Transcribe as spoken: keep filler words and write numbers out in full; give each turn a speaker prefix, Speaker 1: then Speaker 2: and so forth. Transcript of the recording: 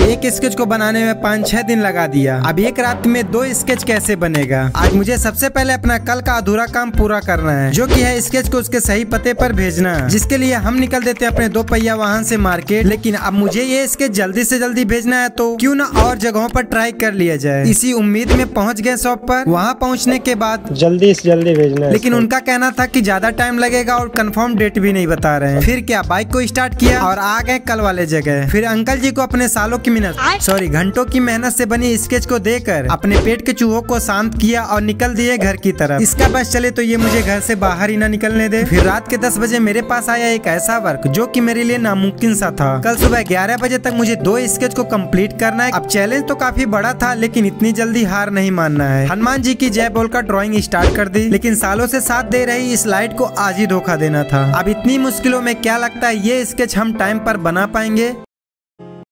Speaker 1: एक स्केच को बनाने में पाँच छह दिन लगा दिया। अब एक रात में दो स्केच कैसे बनेगा। आज मुझे सबसे पहले अपना कल का अधूरा काम पूरा करना है, जो कि है स्केच को उसके सही पते पर भेजना, जिसके लिए हम निकल देते हैं अपने दो पहिया वाहन से मार्केट। लेकिन अब मुझे ये स्केच जल्दी से जल्दी भेजना है, तो क्यों ना और जगहों पर ट्राई कर लिया जाए। इसी उम्मीद में पहुँच गए शॉप पर। वहाँ पहुँचने के बाद
Speaker 2: जल्दी से जल्दी भेजना है,
Speaker 1: लेकिन उनका कहना था कि ज्यादा टाइम लगेगा और कंफर्म डेट भी नहीं बता रहे हैं। फिर क्या, बाइक को स्टार्ट किया और आ गए कल वाले जगह। फिर अंकल जी को अपने सालों की मेहनत सॉरी घंटों की मेहनत से बनी स्केच को देकर अपने पेट के चूहों को शांत किया और निकल दिए घर की तरफ। इसका बस चले तो ये मुझे घर से बाहर ही ना निकलने दे। फिर रात के दस बजे मेरे पास आया एक ऐसा वर्क जो कि मेरे लिए नामुमकिन सा था। कल सुबह ग्यारह बजे तक मुझे दो स्केच को कंप्लीट करना है। अब चैलेंज तो काफी बड़ा था, लेकिन इतनी जल्दी हार नहीं मानना है। हनुमान जी की जय बोलकर ड्राइंग स्टार्ट कर दी, लेकिन सालों से साथ दे रही इस लाइट को आज ही धोखा देना था। अब इतनी मुश्किलों में क्या लगता है ये स्केच हम टाइम पर बना पाएंगे।